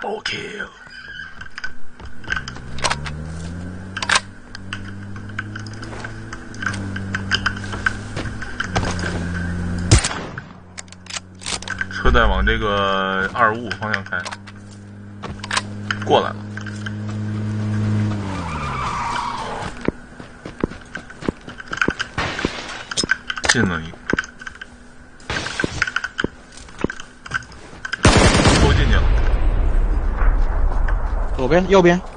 Double kill。车在往这个255方向开，过来了。进了一个，都进去了。 左边、右边。